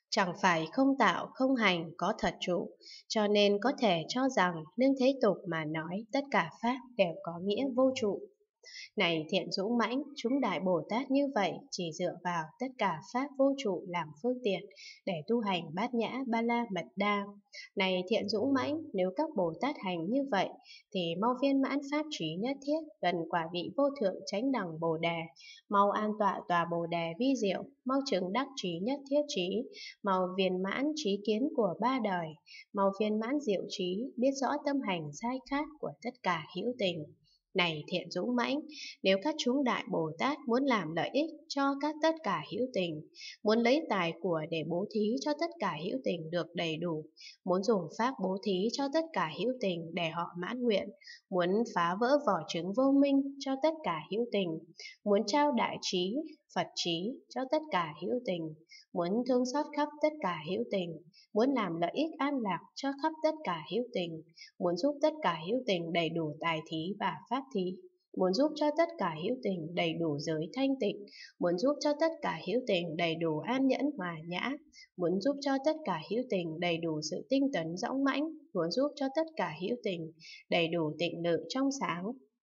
Chẳng phải không tạo, không hành, có thật trụ, cho nên có thể cho rằng nương thế tục mà nói tất cả pháp đều có nghĩa vô trụ. Này thiện dũng mãnh, chúng Đại Bồ Tát như vậy chỉ dựa vào tất cả pháp vô trụ làm phương tiện để tu hành bát nhã ba la mật đa. Này thiện dũng mãnh, nếu các Bồ Tát hành như vậy thì mau viên mãn pháp trí nhất thiết, gần quả vị vô thượng chánh đẳng Bồ đề, mau an tọa tòa Bồ đề vi diệu, mau chứng đắc trí nhất thiết trí, mau viên mãn trí kiến của ba đời, mau viên mãn diệu trí, biết rõ tâm hành sai khác của tất cả hữu tình. Này thiện dũng mãnh, nếu các chúng Đại Bồ Tát muốn làm lợi ích cho tất cả hữu tình, muốn lấy tài của để bố thí cho tất cả hữu tình được đầy đủ, muốn dùng pháp bố thí cho tất cả hữu tình để họ mãn nguyện, muốn phá vỡ vỏ trứng vô minh cho tất cả hữu tình, muốn trao đại trí, Phật trí cho tất cả hữu tình, muốn thương xót khắp tất cả hữu tình, muốn làm lợi ích an lạc cho khắp tất cả hữu tình, muốn giúp tất cả hữu tình đầy đủ tài thí và pháp thí, muốn giúp cho tất cả hữu tình đầy đủ giới thanh tịnh, muốn giúp cho tất cả hữu tình đầy đủ an nhẫn hòa nhã, muốn giúp cho tất cả hữu tình đầy đủ sự tinh tấn dõng mãnh, muốn giúp cho tất cả hữu tình đầy đủ tịnh lự trong sáng,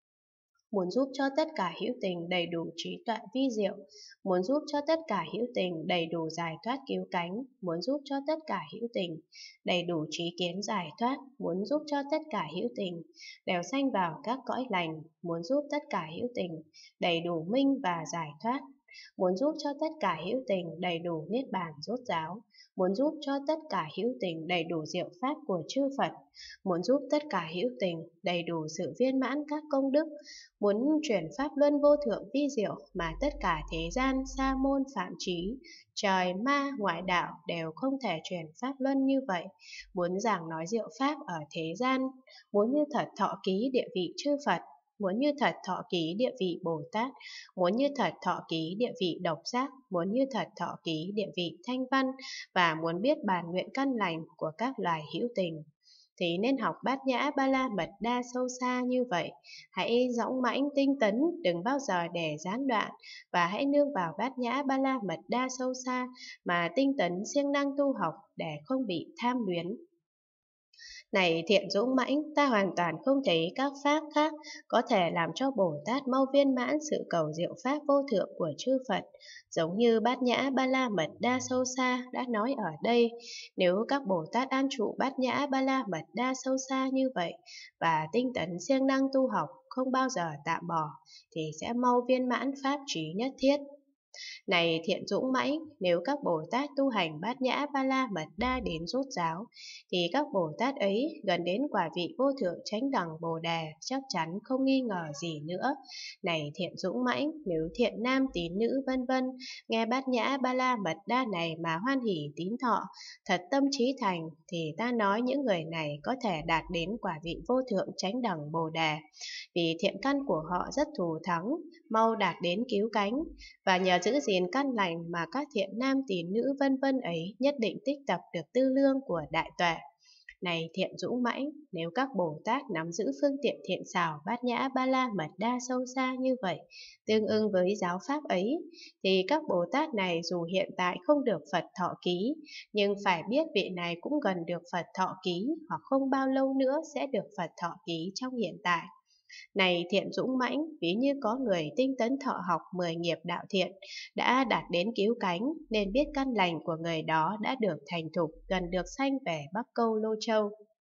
muốn giúp cho tất cả hữu tình đầy đủ trí tuệ vi diệu, muốn giúp cho tất cả hữu tình đầy đủ giải thoát cứu cánh, muốn giúp cho tất cả hữu tình đầy đủ trí kiến giải thoát, muốn giúp cho tất cả hữu tình đều sanh vào các cõi lành, muốn giúp tất cả hữu tình đầy đủ minh và giải thoát, muốn giúp cho tất cả hữu tình đầy đủ niết bàn rốt ráo, muốn giúp cho tất cả hữu tình đầy đủ diệu pháp của chư Phật, muốn giúp tất cả hữu tình đầy đủ sự viên mãn các công đức, muốn chuyển pháp luân vô thượng vi diệu mà tất cả thế gian sa môn phạm trí, trời ma ngoại đạo đều không thể chuyển pháp luân như vậy, muốn giảng nói diệu pháp ở thế gian, muốn như thật thọ ký địa vị chư Phật, muốn như thật thọ ký địa vị Bồ Tát, muốn như thật thọ ký địa vị độc giác, muốn như thật thọ ký địa vị thanh văn, và muốn biết bản nguyện căn lành của các loài hữu tình, thì nên học bát nhã ba la mật đa sâu xa như vậy. Hãy dõng mãnh tinh tấn, đừng bao giờ để gián đoạn, và hãy nương vào bát nhã ba la mật đa sâu xa mà tinh tấn siêng năng tu học để không bị tham luyến. Này thiện dũng mãnh, ta hoàn toàn không thấy các pháp khác có thể làm cho Bồ Tát mau viên mãn sự cầu diệu pháp vô thượng của chư Phật, giống như bát nhã ba la mật đa sâu xa đã nói ở đây. Nếu các Bồ Tát an trụ bát nhã ba la mật đa sâu xa như vậy và tinh tấn siêng năng tu học, không bao giờ tạm bỏ, thì sẽ mau viên mãn pháp trí nhất thiết. Này thiện dũng mãnh, nếu các Bồ Tát tu hành bát nhã ba la mật đa đến rốt ráo, thì các Bồ Tát ấy gần đến quả vị vô thượng chánh đẳng Bồ đề, chắc chắn không nghi ngờ gì nữa. Này thiện dũng mãnh, nếu thiện nam tín nữ vân vân nghe bát nhã ba la mật đa này mà hoan hỷ tín thọ, thật tâm trí thành, thì ta nói những người này có thể đạt đến quả vị vô thượng chánh đẳng Bồ đề, vì thiện căn của họ rất thù thắng, mau đạt đến cứu cánh, và nhờ giữ gìn căn lành mà các thiện nam tín nữ vân vân ấy nhất định tích tập được tư lương của đại tuệ. Này thiện dũng mãnh, nếu các Bồ Tát nắm giữ phương tiện thiện xảo bát nhã ba la mật đa sâu xa như vậy, tương ưng với giáo pháp ấy, thì các Bồ Tát này dù hiện tại không được Phật thọ ký, nhưng phải biết vị này cũng gần được Phật thọ ký, hoặc không bao lâu nữa sẽ được Phật thọ ký trong hiện tại. Này thiện dũng mãnh, ví như có người tinh tấn thọ học 10 nghiệp đạo thiện, đã đạt đến cứu cánh, nên biết căn lành của người đó đã được thành thục, gần được sanh về Bắc Câu Lô Châu.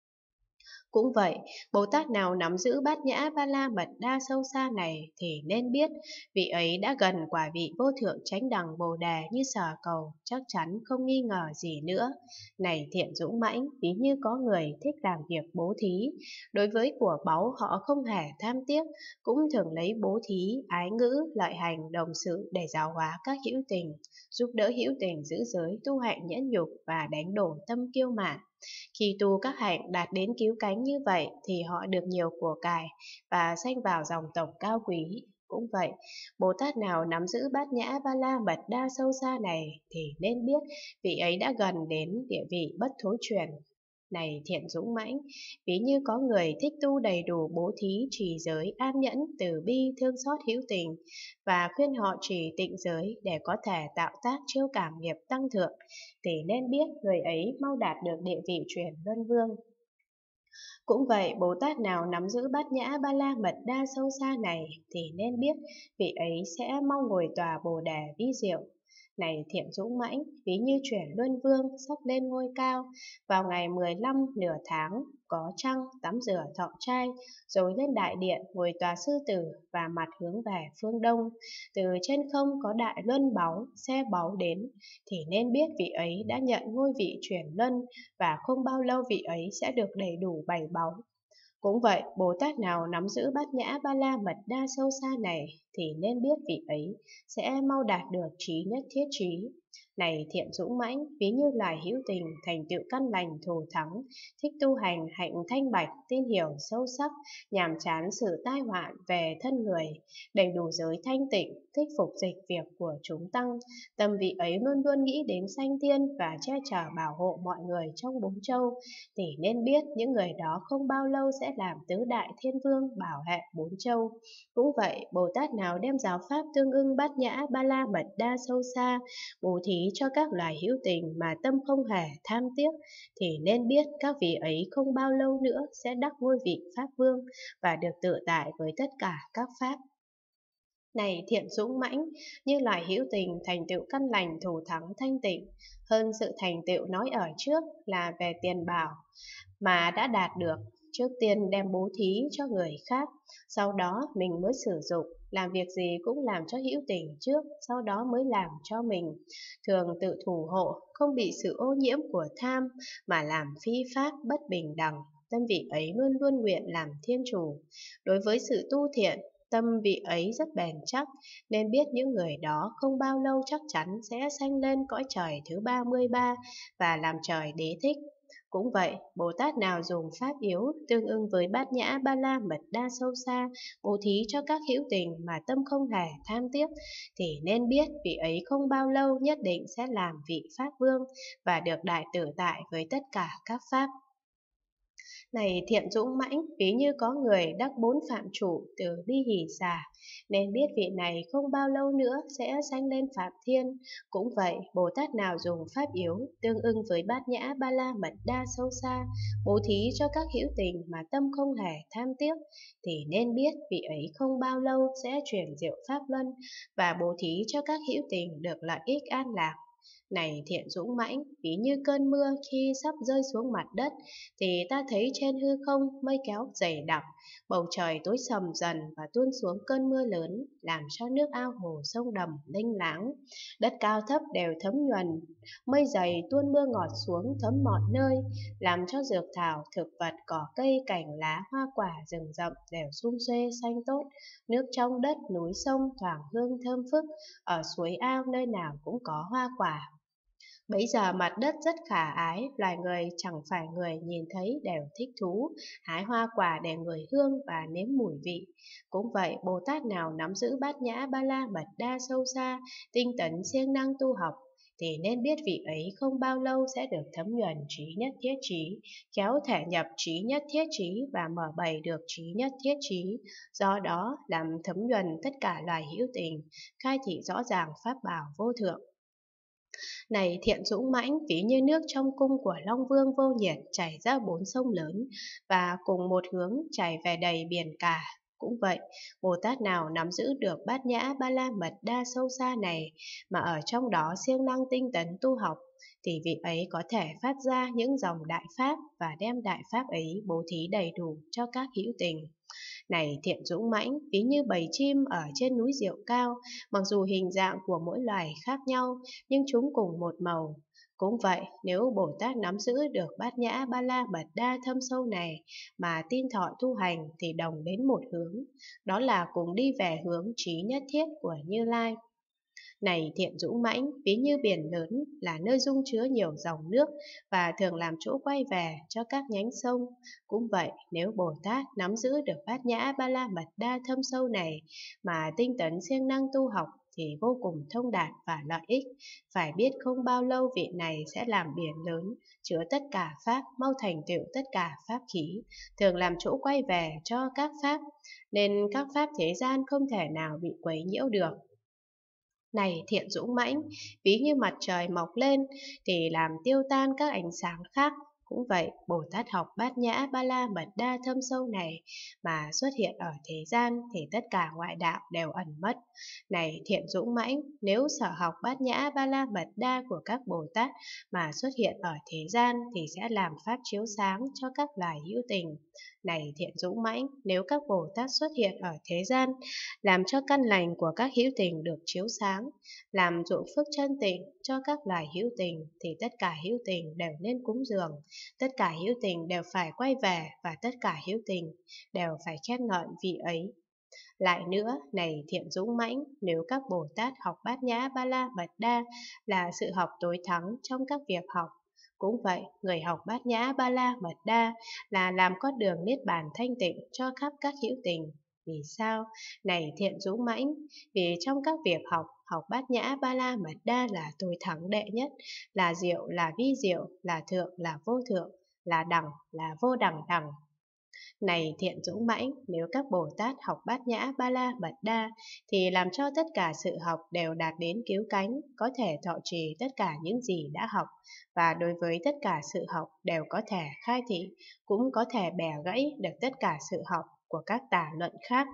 Cũng vậy, Bồ Tát nào nắm giữ bát nhã ba la mật đa sâu xa này thì nên biết vị ấy đã gần quả vị vô thượng chánh đẳng Bồ đề như sở cầu, chắc chắn không nghi ngờ gì nữa. Này thiện dũng mãnh, ví như có người thích làm việc bố thí, đối với của báu họ không hề tham tiếc, cũng thường lấy bố thí, ái ngữ, lợi hành, đồng sự để giáo hóa các hữu tình, giúp đỡ hữu tình giữ giới, tu hạnh nhẫn nhục và đánh đổ tâm kiêu mạn. Khi tu các hạnh đạt đến cứu cánh như vậy thì họ được nhiều của cải và sanh vào dòng tộc cao quý. Cũng vậy, Bồ Tát nào nắm giữ bát nhã ba la mật đa sâu xa này thì nên biết vị ấy đã gần đến địa vị bất thối chuyển. Này thiện dũng mãnh, ví như có người thích tu đầy đủ bố thí trì giới an nhẫn từ bi thương xót hữu tình và khuyên họ trì tịnh giới để có thể tạo tác chiêu cảm nghiệp tăng thượng, thì nên biết người ấy mau đạt được địa vị chuyển luân vương. Cũng vậy, Bồ Tát nào nắm giữ bát nhã ba la mật đa sâu xa này thì nên biết vị ấy sẽ mau ngồi tòa Bồ đề vi diệu. Này thiện dũng mãnh, ví như chuyển luân vương sắp lên ngôi cao, vào ngày 15 nửa tháng có trăng tắm rửa thọ trai, rồi lên đại điện ngồi tòa sư tử và mặt hướng về phương đông. Từ trên không có đại luân báu, xe báu đến, thì nên biết vị ấy đã nhận ngôi vị chuyển luân và không bao lâu vị ấy sẽ được đầy đủ bảy báu. Cũng vậy, Bồ Tát nào nắm giữ bát nhã ba la mật đa sâu xa này thì nên biết vị ấy sẽ mau đạt được trí nhất thiết trí. Này thiện dũng mãnh, ví như loài hữu tình thành tựu căn lành thù thắng, thích tu hành hạnh thanh bạch, tin hiểu sâu sắc, nhàm chán sự tai họa về thân người, đầy đủ giới thanh tịnh, thích phục dịch việc của chúng tăng. Tâm vị ấy luôn luôn nghĩ đến sanh thiên và che chở bảo hộ mọi người trong bốn châu, thì nên biết những người đó không bao lâu sẽ làm tứ đại thiên vương bảo hệ bốn châu. Cũng vậy, Bồ Tát nào đem giáo pháp tương ưng bát nhã ba la mật đa sâu xa, bố thí cho các loài hữu tình mà tâm không hề tham tiếc, thì nên biết các vị ấy không bao lâu nữa sẽ đắc ngôi vị Pháp Vương và được tự tại với tất cả các Pháp. Này thiện dũng mãnh, như loài hữu tình thành tựu căn lành thù thắng thanh tịnh, hơn sự thành tựu nói ở trước là về tiền bảo mà đã đạt được. Trước tiên đem bố thí cho người khác, sau đó mình mới sử dụng. Làm việc gì cũng làm cho hữu tình trước, sau đó mới làm cho mình. Thường tự thủ hộ, không bị sự ô nhiễm của tham mà làm phi pháp bất bình đẳng. Tâm vị ấy luôn luôn nguyện làm thiên chủ. Đối với sự tu thiện, tâm vị ấy rất bền chắc, nên biết những người đó không bao lâu chắc chắn sẽ sanh lên cõi trời thứ 33 và làm trời đế thích. Cũng vậy, Bồ Tát nào dùng pháp yếu tương ưng với bát nhã ba la mật đa sâu xa, bố thí cho các hữu tình mà tâm không hề tham tiếc, thì nên biết vị ấy không bao lâu nhất định sẽ làm vị Pháp Vương và được đại tự tại với tất cả các Pháp. Này thiện dũng mãnh, ví như có người đắc bốn phạm chủ từ bi hỷ xả, nên biết vị này không bao lâu nữa sẽ sanh lên Phạm Thiên. Cũng vậy, Bồ Tát nào dùng pháp yếu tương ưng với bát nhã ba la mật đa sâu xa, bố thí cho các hữu tình mà tâm không hề tham tiếc, thì nên biết vị ấy không bao lâu sẽ chuyển diệu pháp luân và bố thí cho các hữu tình được lợi ích an lạc. Này thiện dũng mãnh, ví như cơn mưa khi sắp rơi xuống mặt đất, thì ta thấy trên hư không mây kéo dày đặc, bầu trời tối sầm dần và tuôn xuống cơn mưa lớn, làm cho nước ao hồ sông đầm linh láng. Đất cao thấp đều thấm nhuần, mây dày tuôn mưa ngọt xuống thấm mọi nơi, làm cho dược thảo, thực vật, cỏ cây, cành lá, hoa quả, rừng rậm đều sum xuê xanh tốt. Nước trong đất, núi sông thoảng hương thơm phức, ở suối ao nơi nào cũng có hoa quả. Bấy giờ mặt đất rất khả ái, loài người chẳng phải người nhìn thấy đều thích thú, hái hoa quả để ngửi hương và nếm mùi vị. Cũng vậy, Bồ Tát nào nắm giữ bát nhã ba la mật đa sâu xa, tinh tấn siêng năng tu học, thì nên biết vị ấy không bao lâu sẽ được thấm nhuần trí nhất thiết trí, khéo thể nhập trí nhất thiết trí và mở bày được trí nhất thiết trí. Do đó, làm thấm nhuần tất cả loài hữu tình, khai thị rõ ràng pháp bảo vô thượng. Này thiện dũng mãnh, ví như nước trong cung của Long Vương vô nhiệt chảy ra bốn sông lớn và cùng một hướng chảy về đầy biển cả. Cũng vậy, Bồ Tát nào nắm giữ được bát nhã ba la mật đa sâu xa này mà ở trong đó siêng năng tinh tấn tu học, thì vị ấy có thể phát ra những dòng đại pháp và đem đại pháp ấy bố thí đầy đủ cho các hữu tình. Này thiện dũng mãnh, ví như bầy chim ở trên núi Diệu Cao, mặc dù hình dạng của mỗi loài khác nhau, nhưng chúng cùng một màu. Cũng vậy, nếu Bồ Tát nắm giữ được bát nhã ba la mật đa thâm sâu này mà tin thọ tu hành thì đồng đến một hướng, đó là cùng đi về hướng trí nhất thiết của Như Lai. Này thiện dũng mãnh, ví như biển lớn là nơi dung chứa nhiều dòng nước và thường làm chỗ quay về cho các nhánh sông. Cũng vậy, nếu Bồ Tát nắm giữ được bát nhã ba la mật đa thâm sâu này mà tinh tấn siêng năng tu học, thì vô cùng thông đạt và lợi ích. Phải biết không bao lâu vị này sẽ làm biển lớn, chứa tất cả pháp, mau thành tựu tất cả pháp khí, thường làm chỗ quay về cho các pháp, nên các pháp thế gian không thể nào bị quấy nhiễu được. Này thiện dũng mãnh, ví như mặt trời mọc lên thì làm tiêu tan các ánh sáng khác. Cũng vậy, Bồ Tát học Bát Nhã Ba La Mật Đa thâm sâu này mà xuất hiện ở thế gian thì tất cả ngoại đạo đều ẩn mất. Này thiện dũng mãnh, nếu sở học Bát Nhã Ba La Mật Đa của các Bồ Tát mà xuất hiện ở thế gian thì sẽ làm pháp chiếu sáng cho các loài hữu tình. Này thiện dũng mãnh, nếu các Bồ Tát xuất hiện ở thế gian làm cho căn lành của các hữu tình được chiếu sáng, làm ruộng phước chân tịnh cho các loài hữu tình, thì tất cả hữu tình đều nên cúng dường, tất cả hữu tình đều phải quay về và tất cả hữu tình đều phải khen ngợi vị ấy. Lại nữa, này thiện dũng mãnh, nếu các Bồ Tát học Bát Nhã Ba La Mật Đa là sự học tối thắng trong các việc học, cũng vậy, người học Bát Nhã Ba La Mật Đa là làm con đường niết bàn thanh tịnh cho khắp các hữu tình. Vì sao? Này thiện dũng mãnh, vì trong các việc học, học Bát Nhã Ba La Mật Đa là tối thắng đệ nhất, là diệu, là vi diệu, là thượng, là vô thượng, là đẳng, là vô đẳng đẳng. Này thiện dũng mãnh, nếu các Bồ Tát học Bát Nhã Ba La Mật Đa thì làm cho tất cả sự học đều đạt đến cứu cánh, có thể thọ trì tất cả những gì đã học, và đối với tất cả sự học đều có thể khai thị, cũng có thể bẻ gãy được tất cả sự học của các tà luận khác.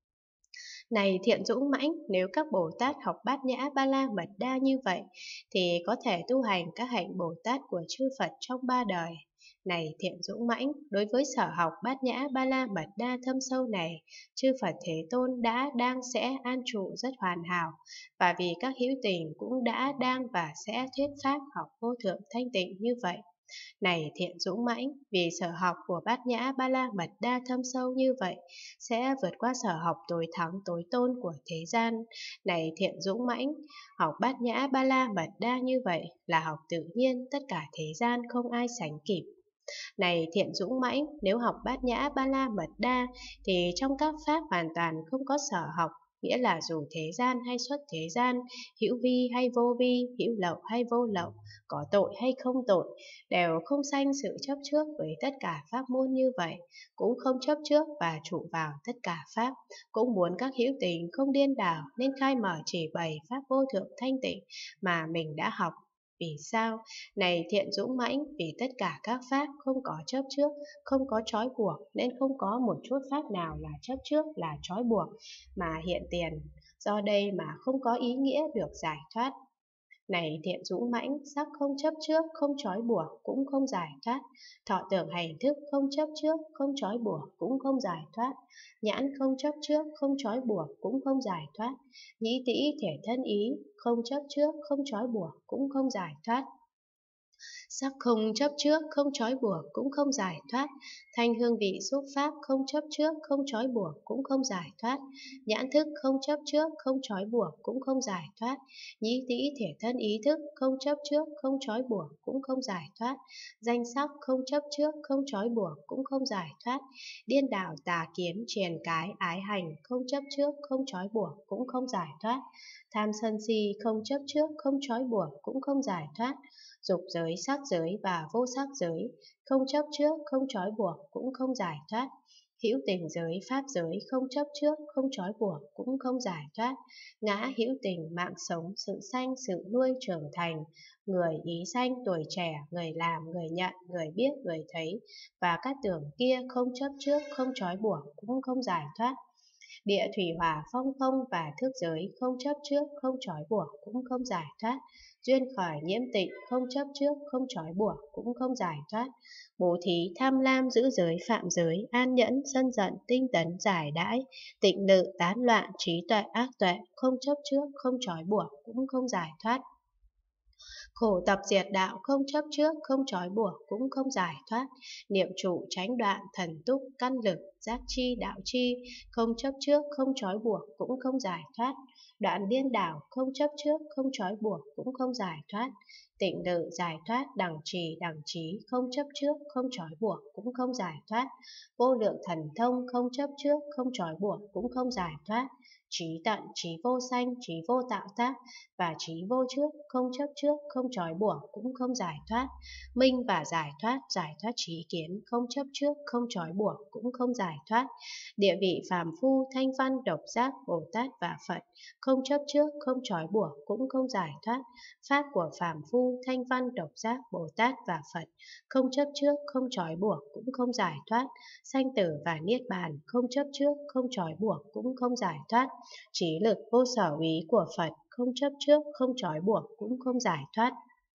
Này thiện dũng mãnh, nếu các Bồ Tát học Bát Nhã Ba La Mật Đa như vậy thì có thể tu hành các hạnh Bồ Tát của chư Phật trong ba đời. Này thiện dũng mãnh, đối với sở học Bát Nhã Ba La Mật Đa thâm sâu này, chư Phật Thế Tôn đã đang sẽ an trụ rất hoàn hảo, và vì các hữu tình cũng đã đang và sẽ thuyết pháp học vô thượng thanh tịnh như vậy. Này thiện dũng mãnh, vì sở học của Bát Nhã Ba La Mật Đa thâm sâu như vậy sẽ vượt qua sở học tối thắng tối tôn của thế gian. Này thiện dũng mãnh, học Bát Nhã Ba La Mật Đa như vậy là học tự nhiên, tất cả thế gian không ai sánh kịp. Này thiện dũng mãnh, nếu học Bát Nhã Ba La Mật Đa thì trong các pháp hoàn toàn không có sở học, nghĩa là dù thế gian hay xuất thế gian, hữu vi hay vô vi, hữu lậu hay vô lậu, có tội hay không tội, đều không sanh sự chấp trước với tất cả pháp môn như vậy, cũng không chấp trước và trụ vào tất cả pháp, cũng muốn các hữu tình không điên đảo nên khai mở chỉ bày pháp vô thượng thanh tịnh mà mình đã học. Vì sao? Này thiện dũng mãnh, vì tất cả các pháp không có chấp trước, không có trói buộc, nên không có một chút pháp nào là chấp trước, là trói buộc, mà hiện tiền. Do đây mà không có ý nghĩa được giải thoát. Này thiện dũng mãnh, sắc không chấp trước, không trói buộc, cũng không giải thoát. Thọ tưởng hành thức không chấp trước, không trói buộc, cũng không giải thoát. Nhãn không chấp trước, không trói buộc, cũng không giải thoát. Nhĩ tĩ thể thân ý, không chấp trước, không trói buộc, cũng không giải thoát. Sắc không chấp trước, không trói buộc, cũng không giải thoát. Thanh hương vị xúc pháp không chấp trước, không trói buộc, cũng không giải thoát. Nhãn thức không chấp trước, không trói buộc, cũng không giải thoát. Nhĩ tĩ thể thân ý thức không chấp trước, không trói buộc, cũng không giải thoát. Danh sắc không chấp trước, không trói buộc, cũng không giải thoát. Điên đảo tà kiến triền cái ái hành không chấp trước, không trói buộc, cũng không giải thoát. Tham sân si không chấp trước, không trói buộc, cũng không giải thoát. Dục giới, sắc giới và vô sắc giới, không chấp trước, không trói buộc, cũng không giải thoát. Hữu tình giới, pháp giới, không chấp trước, không trói buộc, cũng không giải thoát. Ngã hữu tình, mạng sống, sự sanh, sự nuôi, trưởng thành, người, ý sanh, tuổi trẻ, người làm, người nhận, người biết, người thấy, và các tưởng kia không chấp trước, không trói buộc, cũng không giải thoát. Địa thủy hỏa phong không và thức giới không chấp trước, không trói buộc, cũng không giải thoát. Duyên khởi nhiễm tịnh không chấp trước, không trói buộc, cũng không giải thoát. Bố thí tham lam giữ giới phạm giới, an nhẫn sân giận tinh tấn giải đãi, tịnh lự tán loạn trí tuệ ác tuệ không chấp trước, không trói buộc, cũng không giải thoát. Khổ tập diệt đạo không chấp trước, không trói buộc, cũng không giải thoát. Niệm trụ tránh đoạn, thần túc, căn lực, giác chi, đạo chi, không chấp trước, không trói buộc, cũng không giải thoát. Đoạn điên đảo, không chấp trước, không trói buộc, cũng không giải thoát. Tịnh lự, giải thoát, đẳng trí, không chấp trước, không trói buộc, cũng không giải thoát. Vô lượng thần thông, không chấp trước, không trói buộc, cũng không giải thoát. trí tận, trí vô sanh, trí vô tạo tác và trí vô trước, không chấp trước, không trói buộc, cũng không giải thoát. Minh và giải thoát trí kiến, không chấp trước, không trói buộc, cũng không giải thoát. Địa vị phàm phu, thanh văn, độc giác, Bồ Tát và Phật, không chấp trước, không trói buộc, cũng không giải thoát. Pháp của phàm phu, thanh văn, độc giác, Bồ Tát và Phật, không chấp trước, không trói buộc, cũng không giải thoát. Sanh tử và niết bàn, không chấp trước, không trói buộc, cũng không giải thoát. Trí lực vô sở úy của Phật, không chấp trước, không trói buộc, cũng không giải thoát.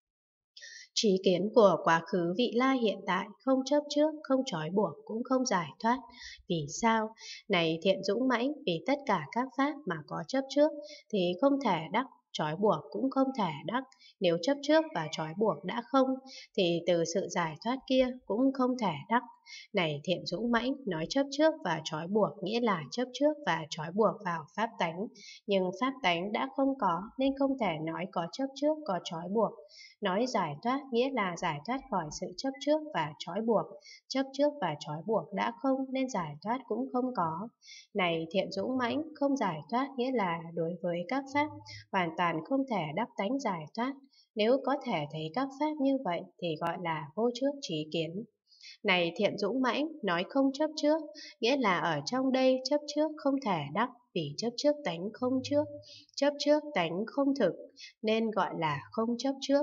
Trí kiến của quá khứ vị lai hiện tại, không chấp trước, không trói buộc, cũng không giải thoát. Vì sao? Này thiện dũng mãnh, vì tất cả các pháp mà có chấp trước thì không thể đắc, trói buộc cũng không thể đắc. Nếu chấp trước và trói buộc đã không, thì từ sự giải thoát kia cũng không thể đắc. Này thiện dũng mãnh, nói chấp trước và trói buộc nghĩa là chấp trước và trói buộc vào pháp tánh. Nhưng pháp tánh đã không có nên không thể nói có chấp trước, có trói buộc. Nói giải thoát nghĩa là giải thoát khỏi sự chấp trước và trói buộc. Chấp trước và trói buộc đã không nên giải thoát cũng không có. Này thiện dũng mãnh, không giải thoát nghĩa là đối với các pháp hoàn toàn không thể đắc tánh giải thoát. Nếu có thể thấy các pháp như vậy thì gọi là vô trước trí kiến. Này thiện dũng mãnh, nói không chấp trước, nghĩa là ở trong đây chấp trước không thể đắc, vì chấp trước tánh không trước, chấp trước tánh không thực, nên gọi là không chấp trước.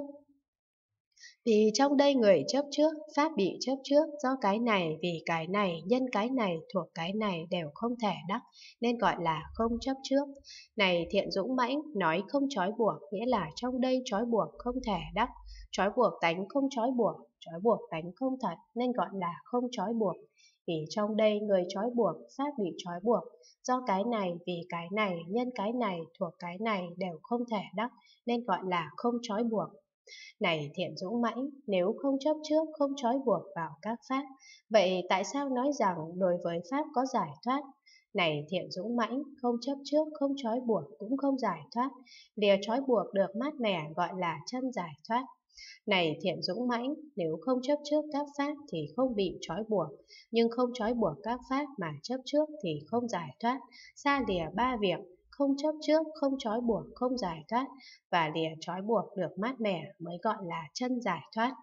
Vì trong đây người chấp trước, pháp bị chấp trước, do cái này, vì cái này, nhân cái này, thuộc cái này đều không thể đắc, nên gọi là không chấp trước. Này thiện dũng mãnh, nói không trói buộc, nghĩa là trong đây trói buộc không thể đắc, trói buộc tánh không trói buộc tánh không thật, nên gọi là không trói buộc. Vì trong đây người trói buộc, pháp bị trói buộc, do cái này, vì cái này, nhân cái này, thuộc cái này đều không thể đắc, nên gọi là không trói buộc. Này thiện dũng mãnh, nếu không chấp trước, không trói buộc vào các pháp, vậy tại sao nói rằng đối với pháp có giải thoát? Này thiện dũng mãnh, không chấp trước, không trói buộc, cũng không giải thoát. Lìa trói buộc được mát mẻ gọi là chân giải thoát. Này thiện dũng mãnh, nếu không chấp trước các pháp thì không bị trói buộc, nhưng không trói buộc các pháp mà chấp trước thì không giải thoát. Xa lìa ba việc, không chấp trước, không trói buộc, không giải thoát, và lìa trói buộc được mát mẻ mới gọi là chân giải thoát.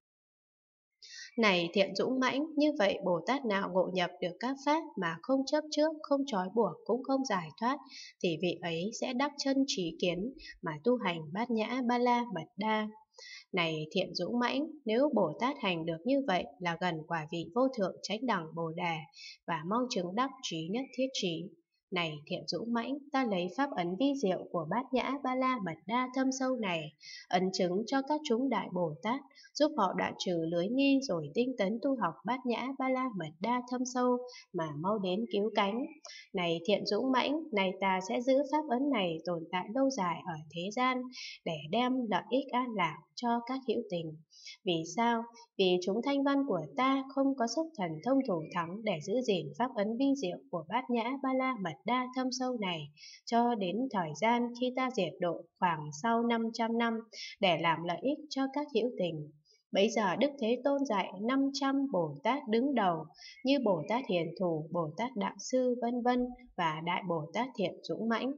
Này thiện dũng mãnh, như vậy Bồ Tát nào ngộ nhập được các pháp mà không chấp trước, không trói buộc, cũng không giải thoát, thì vị ấy sẽ đắc chân trí kiến mà tu hành bát nhã ba la mật đa. Này thiện dũng mãnh, nếu Bồ Tát hành được như vậy là gần quả vị vô thượng chánh đẳng Bồ Đề và mau chứng đắc trí nhất thiết trí. Này thiện dũng mãnh, ta lấy pháp ấn vi diệu của bát nhã ba la mật đa thâm sâu này, ấn chứng cho các chúng đại Bồ Tát, giúp họ đoạn trừ lưới nghi rồi tinh tấn tu học bát nhã ba la mật đa thâm sâu mà mau đến cứu cánh. Này thiện dũng mãnh, này ta sẽ giữ pháp ấn này tồn tại lâu dài ở thế gian để đem lợi ích an lạc cho các hữu tình. Vì sao? Vì chúng thanh văn của ta không có sức thần thông thủ thắng để giữ gìn pháp ấn vi diệu của bát nhã ba la mật đa thâm sâu này cho đến thời gian khi ta diệt độ khoảng sau 500 năm để làm lợi ích cho các hữu tình. Bấy giờ Đức Thế Tôn dạy 500 Bồ Tát đứng đầu như Bồ Tát Hiền Thủ, Bồ Tát Đạo Sư vân vân và Đại Bồ Tát Thiện Dũng Mãnh.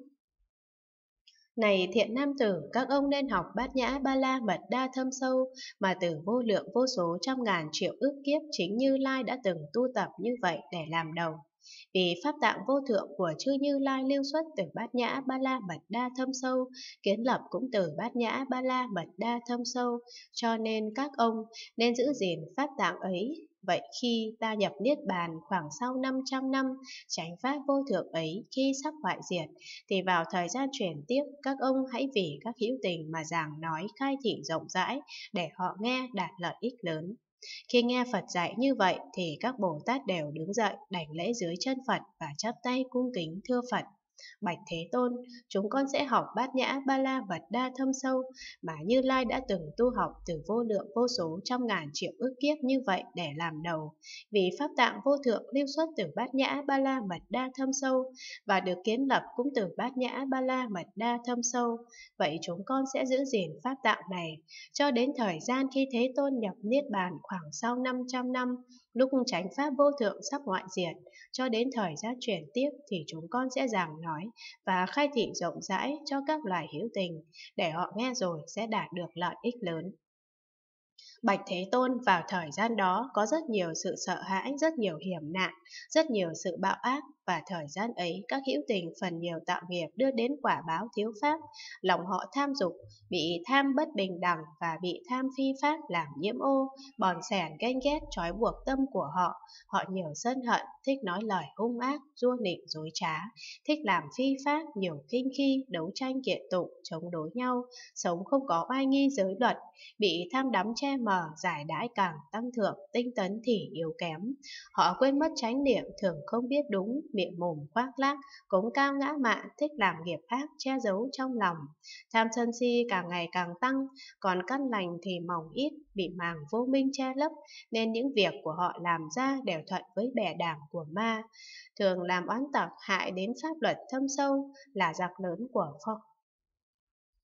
Này thiện nam tử, các ông nên học bát nhã ba la mật đa thâm sâu mà từ vô lượng vô số trăm ngàn triệu ức kiếp chính Như Lai đã từng tu tập như vậy để làm đầu. Vì pháp tạng vô thượng của chư Như Lai lưu xuất từ bát nhã ba la mật đa thâm sâu, kiến lập cũng từ bát nhã ba la mật đa thâm sâu, cho nên các ông nên giữ gìn pháp tạng ấy. Vậy khi ta nhập niết bàn khoảng sau 500 năm, chánh pháp vô thượng ấy khi sắp hoại diệt, thì vào thời gian chuyển tiếp, các ông hãy vì các hữu tình mà giảng nói khai thị rộng rãi để họ nghe đạt lợi ích lớn. Khi nghe Phật dạy như vậy thì các Bồ Tát đều đứng dậy đảnh lễ dưới chân Phật và chắp tay cung kính thưa Phật. Bạch Thế Tôn, chúng con sẽ học bát nhã ba la mật đa thâm sâu mà Như Lai đã từng tu học từ vô lượng vô số trăm ngàn triệu ức kiếp như vậy để làm đầu. Vì pháp tạng vô thượng lưu xuất từ bát nhã ba la mật đa thâm sâu và được kiến lập cũng từ bát nhã ba la mật đa thâm sâu. Vậy chúng con sẽ giữ gìn pháp tạng này cho đến thời gian khi Thế Tôn nhập niết bàn khoảng sau 500 năm, lúc chánh pháp vô thượng sắp hoại diệt, cho đến thời gian chuyển tiếp thì chúng con sẽ giảng nói nói và khai thị rộng rãi cho các loài hữu tình, để họ nghe rồi sẽ đạt được lợi ích lớn. Bạch Thế Tôn vào thời gian đó có rất nhiều sự sợ hãi, rất nhiều hiểm nạn, rất nhiều sự bạo ác, và thời gian ấy các hữu tình phần nhiều tạo nghiệp đưa đến quả báo thiếu pháp, lòng họ tham dục, bị tham bất bình đẳng và bị tham phi pháp làm nhiễm ô, bòn xẻn ganh ghét trói buộc tâm của họ. Họ nhiều sân hận, thích nói lời hung ác, đua nịnh dối trá, thích làm phi pháp, nhiều khinh khi, đấu tranh kiện tụng, chống đối nhau, sống không có oai nghi giới luật, bị tham đắm che mờ, giải đãi càng tăng thượng, tinh tấn thì yếu kém. Họ quên mất chánh niệm, thường không biết đúng, miệng mồm khoác lác, cống cao ngã mạn, thích làm nghiệp ác, che giấu trong lòng. Tham sân si càng ngày càng tăng, còn căn lành thì mỏng ít, bị màng vô minh che lấp, nên những việc của họ làm ra đều thuận với bè đảng của ma. Thường làm oán tặc hại đến pháp luật thâm sâu, là giặc lớn của